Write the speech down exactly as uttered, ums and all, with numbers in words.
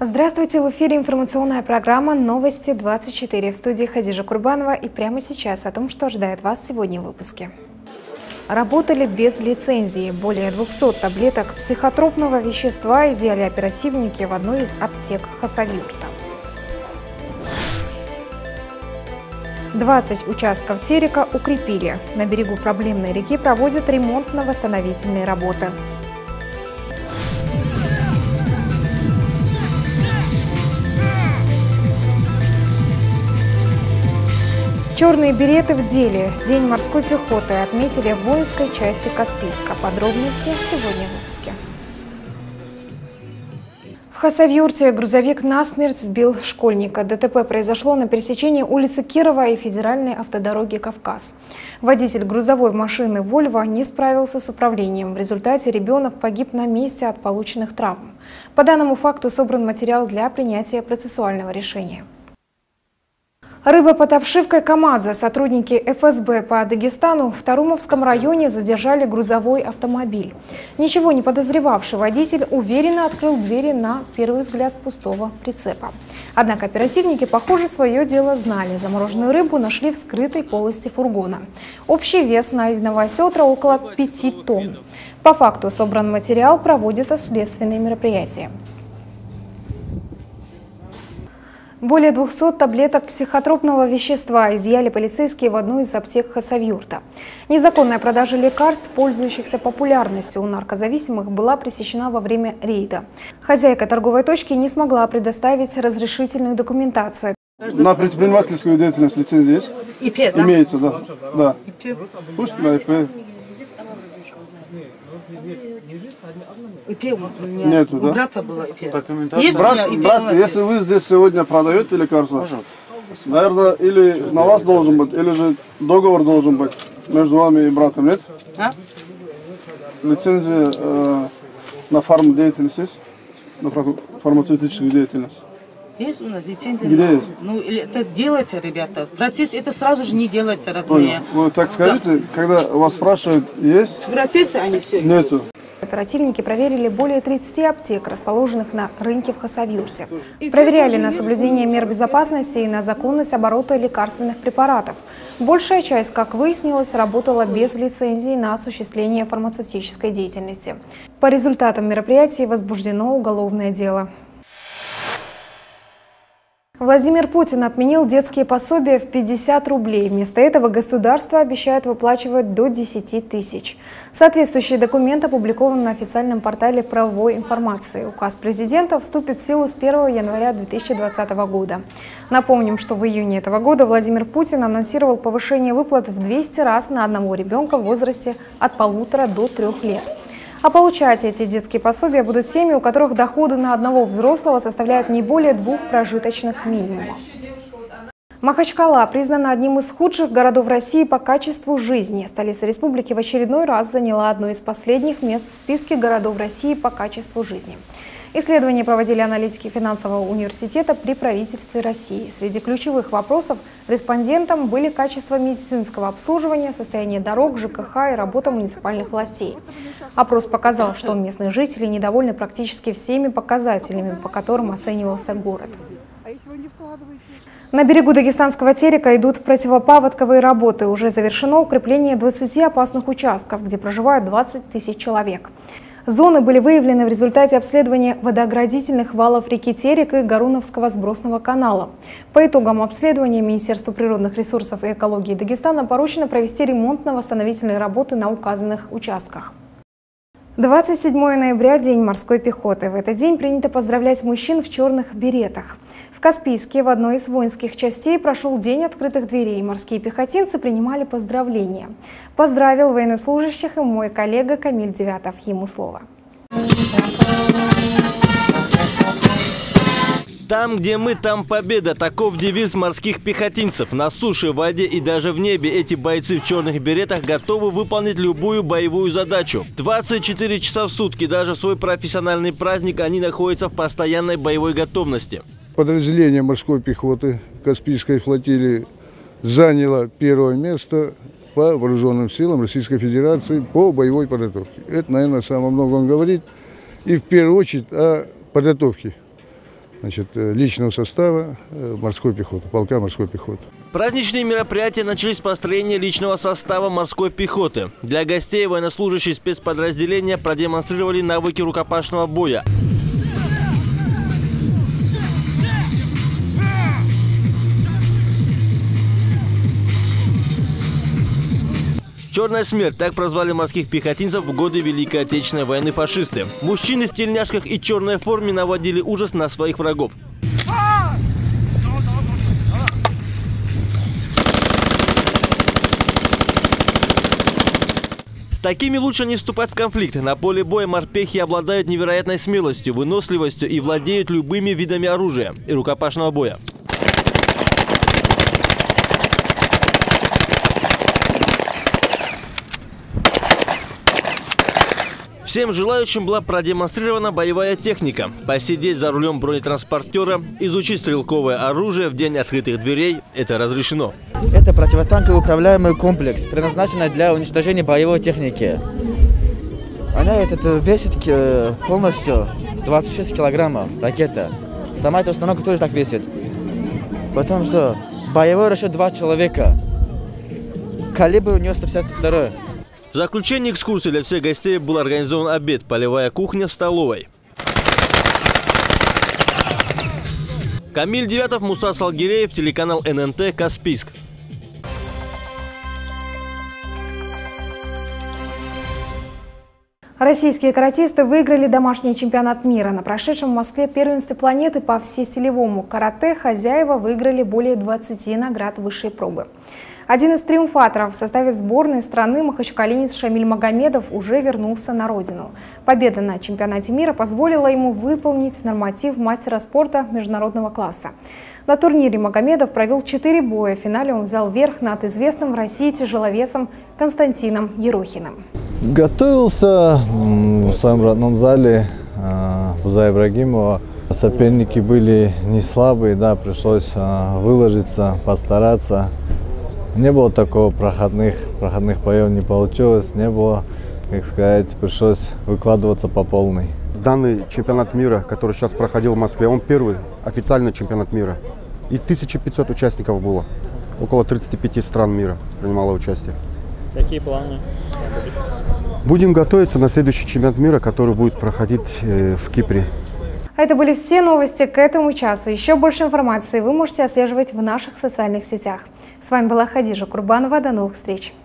Здравствуйте! В эфире информационная программа «Новости двадцать четыре». В студии Хадижа Курбанова, и прямо сейчас о том, что ожидает вас сегодня в выпуске. Работали без лицензии. Более двухсот таблеток психотропного вещества изъяли оперативники в одной из аптек Хасавюрта. двадцать участков Терека укрепили. На берегу проблемной реки проводят ремонтно-восстановительные работы. Черные береты в деле. День морской пехоты отметили в воинской части Каспийска. Подробности сегодня в выпуске. В Хасавюрте грузовик насмерть сбил школьника. ДТП произошло на пересечении улицы Кирова и федеральной автодороги Кавказ. Водитель грузовой машины «Вольво» не справился с управлением. В результате ребенок погиб на месте от полученных травм. По данному факту собран материал для принятия процессуального решения. Рыба под обшивкой КАМАЗа. Сотрудники эф эс бэ по Дагестану в Тарумовском районе задержали грузовой автомобиль. Ничего не подозревавший водитель уверенно открыл двери на первый взгляд пустого прицепа. Однако оперативники, похоже, свое дело знали. Замороженную рыбу нашли в скрытой полости фургона. Общий вес найденного осетра около пяти тонн. По факту собран материал, проводятся следственные мероприятия. Более двухсот таблеток психотропного вещества изъяли полицейские в одной из аптек Хасавюрта. Незаконная продажа лекарств, пользующихся популярностью у наркозависимых, была пресечена во время рейда. Хозяйка торговой точки не смогла предоставить разрешительную документацию. На предпринимательскую деятельность лицензия есть? ИП, да? Имеется, да. да. ИП. Пусть на ИП. ИП у меня. Нету, да? У брата было ИП. Есть брат, ИП, брат, если вы здесь сегодня продаете лекарства, наверное, или на вас должен быть, или же договор должен быть между вами и братом, нет? А? Лицензия э, на фармдеятельность есть? На фармацевтическую деятельность? Есть у нас лицензия. Где есть? Ну, это делается, ребята. Процесс это сразу же не делается, родные. Вы так скажите, да. Когда вас спрашивают, есть? В процессе они все. Нету. Оперативники проверили более тридцати аптек, расположенных на рынке в Хасавюрте. Проверяли на соблюдение мер безопасности и на законность оборота лекарственных препаратов. Большая часть, как выяснилось, работала без лицензии на осуществление фармацевтической деятельности. По результатам мероприятий возбуждено уголовное дело. Владимир Путин отменил детские пособия в пятьдесят рублей. Вместо этого государство обещает выплачивать до десяти тысяч. Соответствующий документ опубликован на официальном портале правовой информации. Указ президента вступит в силу с первого января две тысячи двадцатого года. Напомним, что в июне этого года Владимир Путин анонсировал повышение выплат в двести раз на одного ребенка в возрасте от полутора до трех лет. А получать эти детские пособия будут семьи, у которых доходы на одного взрослого составляют не более двух прожиточных минимумов. Махачкала признана одним из худших городов России по качеству жизни. Столица республики в очередной раз заняла одно из последних мест в списке городов России по качеству жизни. Исследование проводили аналитики финансового университета при правительстве России. Среди ключевых вопросов респондентам были качество медицинского обслуживания, состояние дорог, ЖКХ и работа муниципальных властей. Опрос показал, что местные жители недовольны практически всеми показателями, по которым оценивался город. На берегу Дагестанского Терека идут противопаводковые работы. Уже завершено укрепление двадцати опасных участков, где проживают двадцать тысяч человек. Зоны были выявлены в результате обследования водооградительных валов реки Терек и Гаруновского сбросного канала. По итогам обследования Министерству природных ресурсов и экологии Дагестана поручено провести ремонтно-восстановительные работы на указанных участках. двадцать седьмого ноября – День морской пехоты. В этот день принято поздравлять мужчин в черных беретах. В Каспийске в одной из воинских частей прошел День открытых дверей. Морские пехотинцы принимали поздравления. Поздравил военнослужащих и мой коллега Камиль Девятов. Ему слово. Там, где мы, там победа. Таков девиз морских пехотинцев. На суше, в воде и даже в небе эти бойцы в черных беретах готовы выполнить любую боевую задачу. двадцать четыре часа в сутки, даже в свой профессиональный праздник, они находятся в постоянной боевой готовности. Подразделение морской пехоты Каспийской флотилии заняло первое место по вооруженным силам Российской Федерации по боевой подготовке. Это, наверное, самое многое говорит. И в первую очередь о подготовке значит, личного состава морской пехоты, полка морской пехоты. Праздничные мероприятия начались с построения личного состава морской пехоты. Для гостей военнослужащие спецподразделения продемонстрировали навыки рукопашного боя. «Черная смерть» – так прозвали морских пехотинцев в годы Великой Отечественной войны фашисты. Мужчины в тельняшках и черной форме наводили ужас на своих врагов. С такими лучше не вступать в конфликт. На поле боя морпехи обладают невероятной смелостью, выносливостью и владеют любыми видами оружия и рукопашного боя. Всем желающим была продемонстрирована боевая техника. Посидеть за рулем бронетранспортера, изучить стрелковое оружие в день открытых дверей – это разрешено. Это противотанковый управляемый комплекс, предназначенный для уничтожения боевой техники. Она этот, весит полностью двадцать шесть килограммов, ракета. Сама эта установка тоже так весит. Потому что боевой расчет два человека. Калибр у нее сто пятьдесят два. В заключение экскурсии для всех гостей был организован обед, полевая кухня в столовой. Камиль Девятов, Муса Салгиреев, телеканал эн эн тэ, Каспийск. Российские каратисты выиграли домашний чемпионат мира. На прошедшем в Москве первенстве планеты по всестилевому карате хозяева выиграли более двадцати наград высшей пробы. Один из триумфаторов в составе сборной страны махачкалинец Шамиль Магомедов уже вернулся на родину. Победа на чемпионате мира позволила ему выполнить норматив мастера спорта международного класса. На турнире Магомедов провел четыре боя. В финале он взял верх над известным в России тяжеловесом Константином Ерохиным. Готовился в своем родном зале Буза Ибрагимова. Соперники были не слабые, да, пришлось выложиться, постараться. Не было такого проходных, проходных боев не получилось, не было, как сказать, пришлось выкладываться по полной. Данный чемпионат мира, который сейчас проходил в Москве, он первый официальный чемпионат мира. И тысяча пятьсот участников было. Около тридцати пяти стран мира принимало участие. Какие планы? Будем готовиться на следующий чемпионат мира, который будет проходить в Кипре. А это были все новости к этому часу. Еще больше информации вы можете отслеживать в наших социальных сетях. С вами была Хадижа Курбанова. До новых встреч!